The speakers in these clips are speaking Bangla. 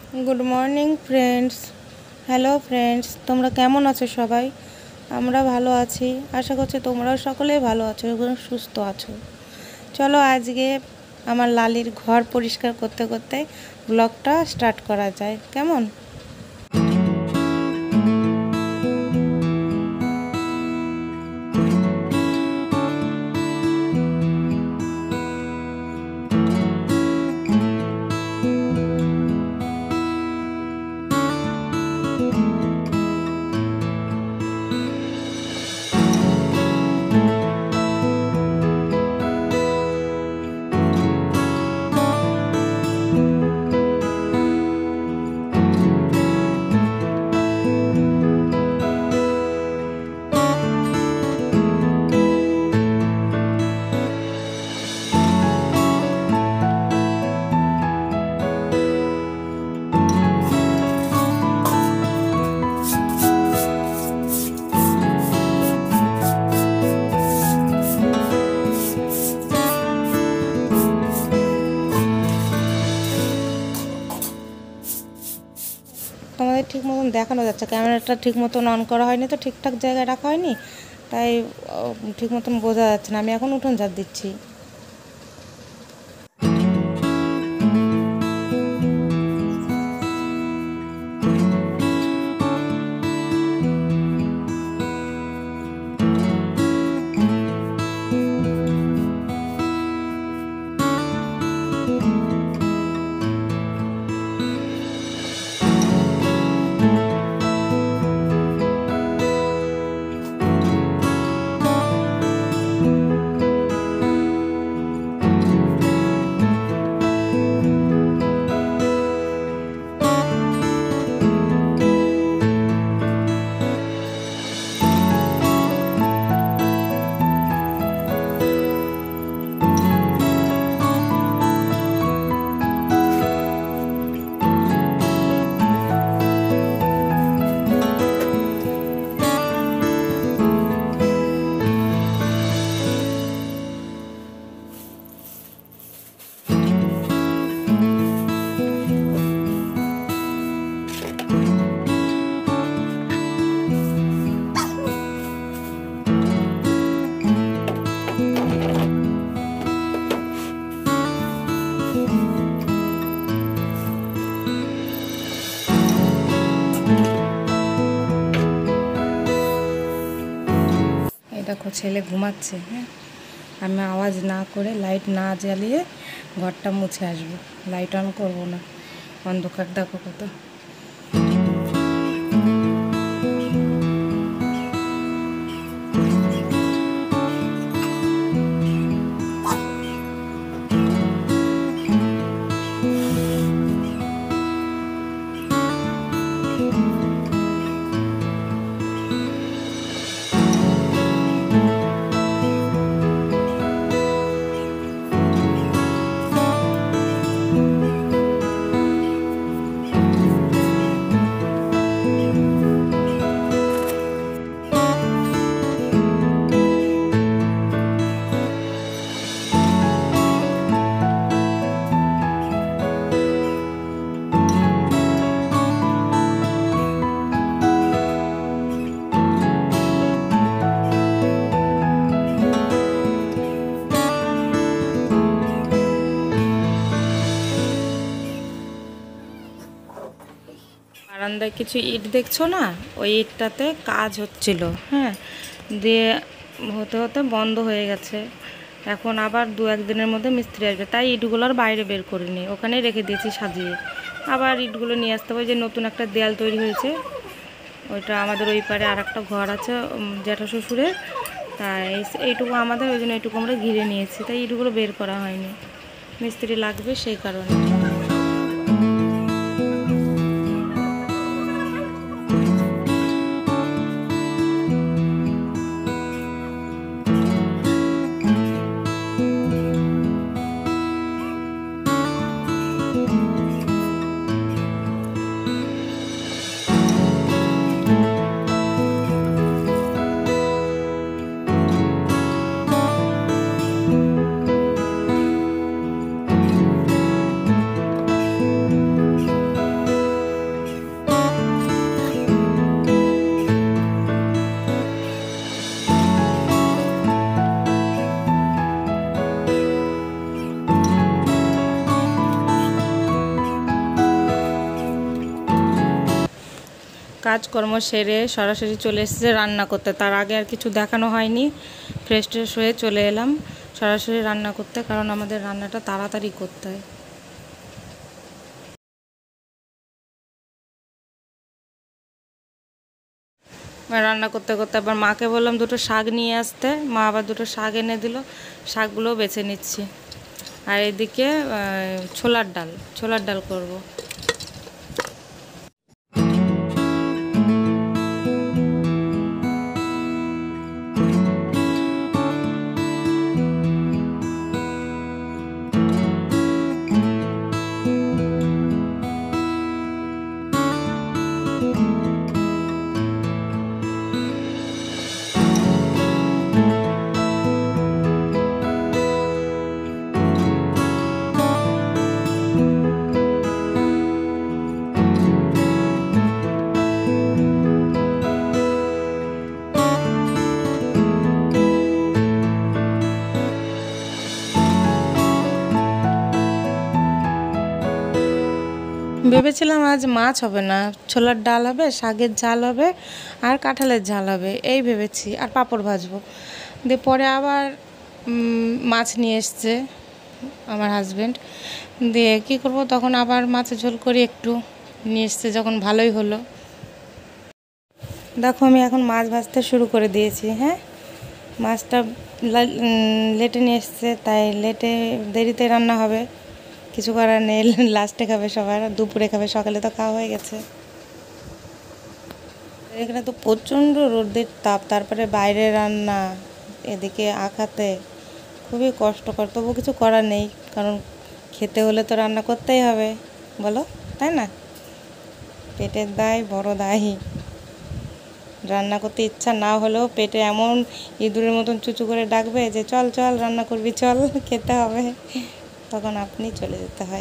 Good morning friends. Hello friends, তোমরা কেমন আছো সবাই? আমরা ভালো আছি, আশা করছি তোমরাও সকলেই ভালো আছো এবং সুস্থ আছো। চলো আজকে আমার লালির ঘর পরিষ্কার করতে করতে ব্লগটা স্টার্ট করা যায়, কেমন? তোমাদের ঠিক মতন দেখানো যাচ্ছে, ক্যামেরাটা ঠিক মতন অন করা হয়নি তো, ঠিকঠাক জায়গায় রাখা হয়নি, তাই ঠিক মতন বোঝা যাচ্ছে না। আমি এখন উঠোন ঝাড় দিচ্ছি। দেখো ছেলে ঘুমাচ্ছে, হ্যাঁ, আমি আওয়াজ না করে লাইট না জ্বালিয়ে ঘরটা মুছে আসবো। লাইট অন করবো না, অন্ধকার দেখো কত। বারান্দায় কিছু ইট দেখছো না, ওই ইটটাতে কাজ হচ্ছিল, হ্যাঁ, দিয়ে হতে হতে বন্ধ হয়ে গেছে। এখন আবার দু একদিনের মধ্যে মিস্ত্রি আসবে, তাই ইটগুলো আর বাইরে বের করিনি, ওখানেই রেখে দিয়েছি সাজিয়ে। আবার ইটগুলো নিয়ে আসতে হবে। যে নতুন একটা দেয়াল তৈরি হয়েছে, ওইটা আমাদের ওই পারে আর একটা ঘর আছে জ্যাঠা শ্বশুরের, তাই এইটুকু আমাদের, ওই জন্য এইটুকু আমরা ঘিরে নিয়েছি, তাই ইটগুলো বের করা হয়নি। মিস্ত্রি লাগবে সেই কারণে। কাজকর্ম সেরে সরাসরি চলে এসেছে রান্না করতে। তার আগে আর কিছু দেখানো হয়নি, ফ্রেশ ট্রেশ হয়ে চলে এলাম সরাসরি রান্না করতে, কারণ আমাদের রান্নাটা তাড়াতাড়ি করতে হয়। রান্না করতে করতে আবার মাকে বললাম দুটো শাক নিয়ে আসতে, মা আবার দুটো শাক এনে দিল, শাকগুলোও বেছে নিচ্ছি। আর এদিকে ছোলার ডাল করব। ভেবেছিলাম আজ মাছ হবে না, ছোলার ডাল হবে, শাকের ঝাল হবে আর কাঁঠালের ঝাল হবে, এই ভেবেছি, আর পাঁপড় ভাজবো। দিয়ে পরে আবার মাছ নিয়ে এসছে আমার হাজব্যান্ড, দিয়ে কী করবো, তখন আবার মাছের ঝোল করি একটু, নিয়ে এসছে যখন ভালোই হলো। দেখো আমি এখন মাছ ভাজতে শুরু করে দিয়েছি। হ্যাঁ, মাছটা লেটে নিয়ে এসছে, তাই দেরিতে রান্না হবে, কিছু করার নেই। লাস্টে খাবে সবার, দুপুরে খাবে, সকালে তো খাওয়া হয়ে গেছে। এখানে তো প্রচণ্ড রোদের তাপ, তারপরে বাইরে রান্না, এদিকে আঁকাতে খুবই কষ্টকর, তবু কিছু করার নেই, কারণ খেতে হলে তো রান্না করতেই হবে, বলো, তাই না? পেটের দায় বড় দায়। রান্না করতে ইচ্ছা না হলেও পেটে এমন ইঁদুরের মতন চুচু করে ডাকবে যে চল চল রান্না করবি, চল খেতে হবে, তখন আপনি চলে যেতে হয়।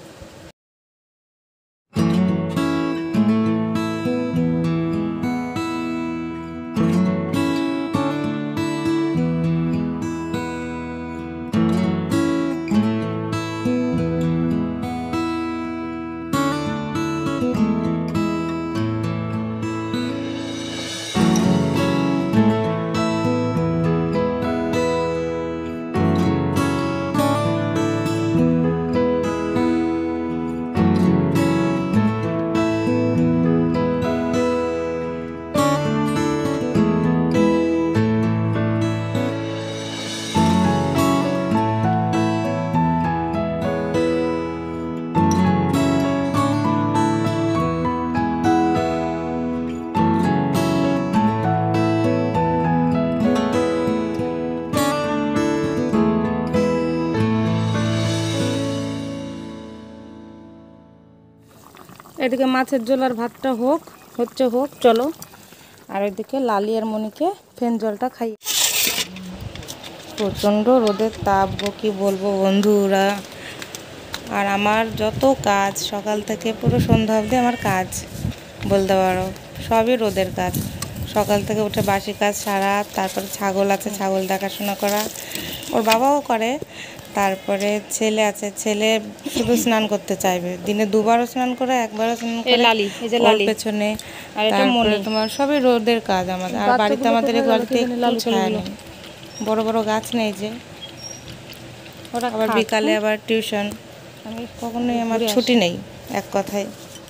এদিকে মাছের ঝোল আর ভাতটা হোক, চলো। আর ওইদিকে লালি আর মনিকে ফেন জলটা খাই। প্রচণ্ড রোদের তাপ গো, কী বলবো বন্ধুরা। আর আমার যত কাজ সকাল থেকে পুরো সন্ধ্যা অবধি আমার কাজ বলতে পারো, সবই রোদের কাজ। সকাল থেকে উঠে বাসি কাজ সারা, তারপরে ছাগল আছে, ছাগল দেখাশোনা করা, ওর বাবাও করে। তারপরে ছেলে আছে, ছেলে শুধু স্নান করতে চাইবে, দিনে দুবারও স্নান করে, একবারও স্নান করে ওর পেছনে। তারপরে তোমার সবই রোদের কাজ আমাদের। আর বাড়িতে আমাদের এই বাড়িতে ছায়া নেই, বড় বড় গাছ নেই যে। আবার বিকালে আবার টিউশন, আমি কখনোই আমার ছুটি নেই এক কথায়।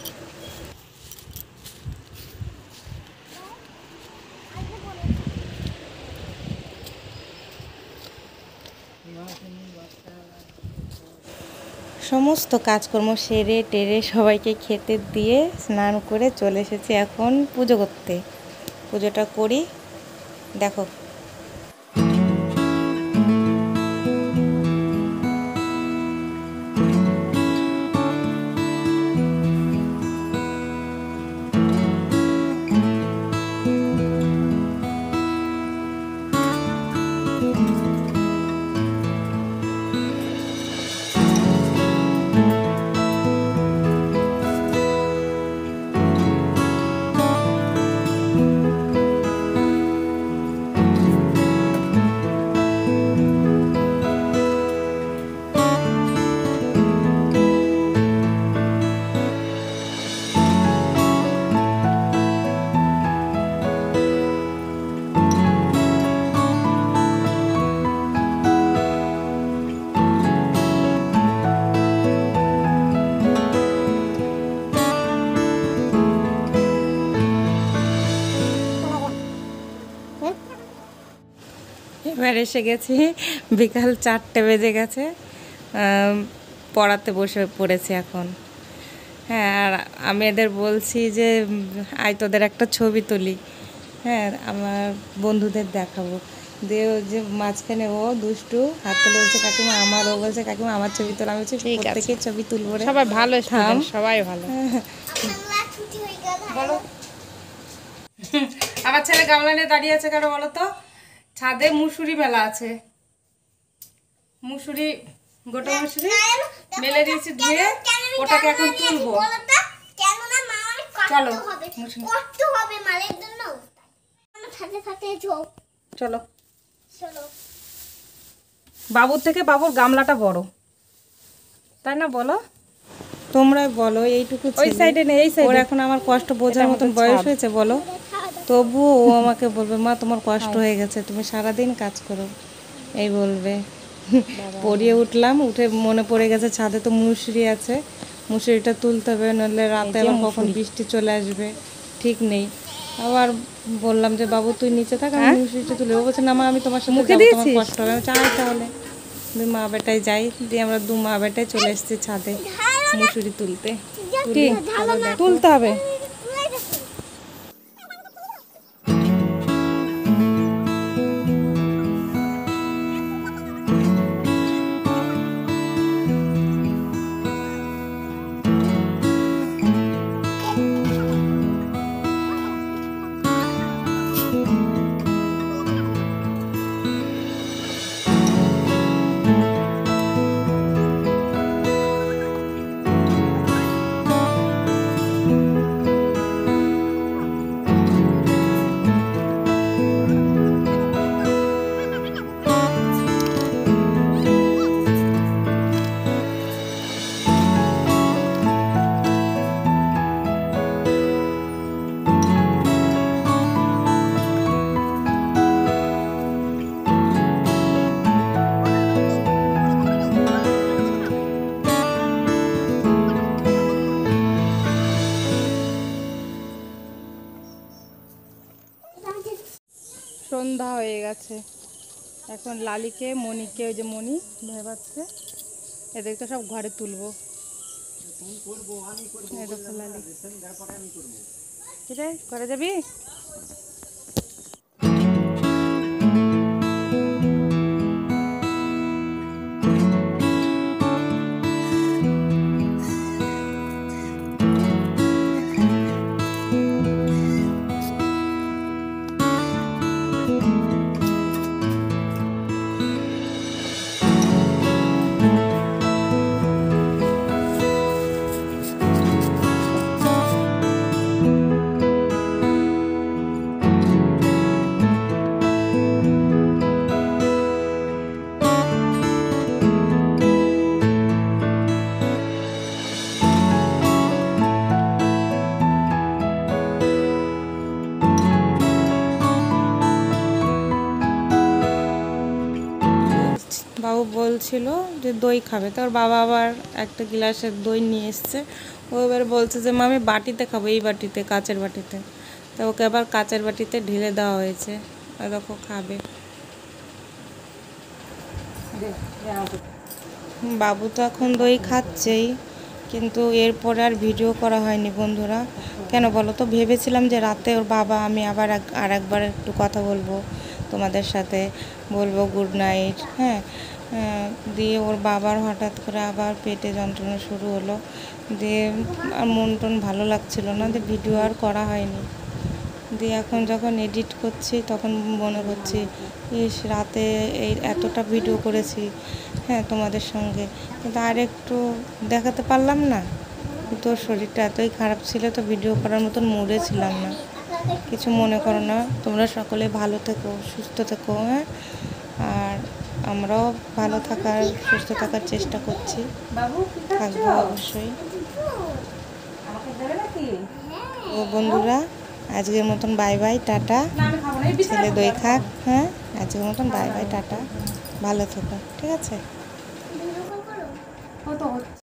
সমস্ত কাজকর্ম সেরে টেরে সবাইকে খেতে দিয়ে স্নান করে চলে এসেছি এখন পুজো করতে। পুজোটা করি, দেখো। আর এসে গেছি, বিকাল 4টে বেজে গেছে, পড়াতে বসে পড়েছি এখন। হ্যাঁ, আর আমি এদের বলছি যে আয় তোদের একটা ছবি তুলি, হ্যাঁ আমার বন্ধুদের দেখাবো। দিয়ে ও যে মাঝখানে ও দুষ্টু হাত তুলে বলছে কাকিমা আমার, ও বলছে কাকিমা আমার ছবি তোলা। আমি বলছি প্রত্যেকের ছবি তুলবো রে, সবাই ভালো, সবাই ভালো। বলো আবার ছেলে গামলা নিয়ে দাঁড়িয়ে আছে কেন বলো তো? ছাদে মুসুরি মেলা আছে, মুসুরি, গোটা মুসুরি মেলে দিয়েছি ধুয়ে, ওটাকে এখন তুলবো। চলো চলো, বাবুর থেকে বাবুর গামলাটা বড়, তাই না বলো? তোমরাই বলো, এইটুকু ওই সাইডে নেই, এই সাইডে। ওর এখন আমার কষ্ট বোঝার মতন বয়স হয়েছে বলো, তবুও ও আমাকে বলবে মা তোমার কষ্ট হয়ে গেছে, তুমি সারাদিন কাজ করো, এই বলবে। পড়িয়ে উঠলাম, উঠে মনে পড়ে গেছে ছাদে তো মুসুরি আছে, মুসুরিটা তুলতে হবে, নাহলে রাতে আবার কখন বৃষ্টি চলে আসবে ঠিক নেই। আবার বললাম যে বাবু তুই নিচে থাক, আমি মুসুরিটা তুলে। ও বলছে না মা আমি তোমার সাথে যাবো, তোমার কষ্ট হবে। আমি চাই তাহলে দুই মা বেটাই যাই। দিয়ে আমরা দু মা বেটাই চলে এসেছি ছাদে মুসুরি তুলতে। তুলতে হবে। সন্ধ্যা হয়ে গেছে, এখন লালিকে মনিকে, ওই যে মনি ভেবাচ্ছে, এদেরকে সব ঘরে তুলবো। লালি ঘরে যাবি? বাবু বলছিল যে দই খাবে, তো ওর বাবা আবার একটা গ্লাসের দই নিয়ে এসছে। ও এবার বলছে যে মা আমি বাটিতে খাবো, এই বাটিতে, কাচের বাটিতে। তো ওকে আবার কাচের বাটিতে ঢেলে দেওয়া হয়েছে, দেখো খাবে। বাবু তো এখন দই খাচ্ছেই, কিন্তু এরপরে আর ভিডিও করা হয়নি বন্ধুরা। কেন বলো তো, ভেবেছিলাম যে রাতে ওর বাবা আমি আবার আরেকবার একটু কথা বলবো তোমাদের সাথে, বলবো গুড নাইট, হ্যাঁ। দিয়ে ওর বাবার হঠাৎ করে আবার পেটে যন্ত্রণা শুরু হলো, দিয়ে আর মন টন ভালো লাগছিল না, দিয়ে ভিডিও আর করা হয়নি। দিয়ে এখন যখন এডিট করছি তখন মনে করছি ইস রাতে এই এতটা ভিডিও করেছি, হ্যাঁ তোমাদের সঙ্গে, কিন্তু আর একটু দেখাতে পারলাম না। তোর শরীরটা এতই খারাপ ছিল, তো ভিডিও করার মতন মুডে ছিলাম না। কিছু মনে করো না, তোমরা সকলে ভালো থেকো, সুস্থ থেকো, হ্যাঁ। আর আমরাও ভালো থাকার, সুস্থ থাকার চেষ্টা করছি, থাকবো অবশ্যই। ও বন্ধুরা আজকের মতন বাই বাই, টাটা। ছেলে দই খাক, হ্যাঁ আজকের মতন বাই বাই, টাটা। ভালো থেকো, ঠিক আছে।